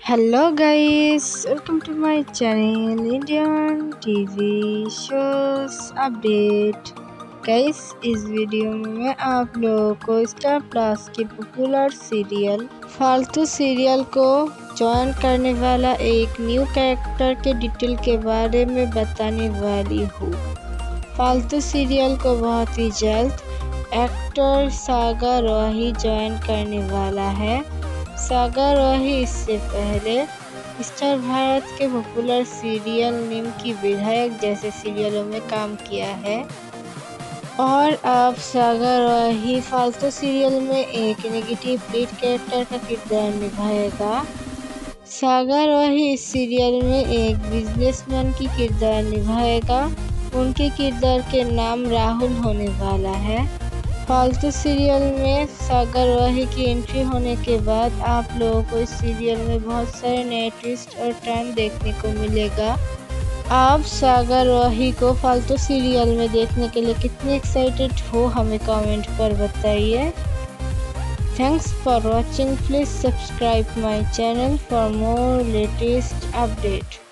Hello guys, welcome to my channel Indian TV shows update. Guys इस video में मैं आप लोगों को स्टार प्लस के पॉपुलर सीरियल फालतू सीरियल को ज्वाइन करने वाला एक न्यू कैरेक्टर के डिटेल के बारे में बताने वाली हूँ। फालतू सीरियल को बहुत ही जल्द एक्टर सागर रोही ज्वाइन करने वाला है। सागर रोही इससे पहले स्टार भारत के पॉपुलर सीरियल नीम की विधायक जैसे सीरियलों में काम किया है और अब सागर रोही फालतू सीरियल में एक नेगेटिव लीड कैरेक्टर का किरदार निभाएगा। सागर रोही इस सीरियल में एक बिजनेसमैन की किरदार निभाएगा। उनके किरदार के नाम राहुल होने वाला है। फालतू सीरियल में सागर रोही की एंट्री होने के बाद आप लोगों को इस सीरियल में बहुत सारे नए ट्विस्ट और टर्न देखने को मिलेगा। आप सागर रोही को फालतू सीरियल में देखने के लिए कितने एक्साइटेड हो हमें कमेंट पर बताइए। Thanks for watching. Please subscribe my channel for more latest update.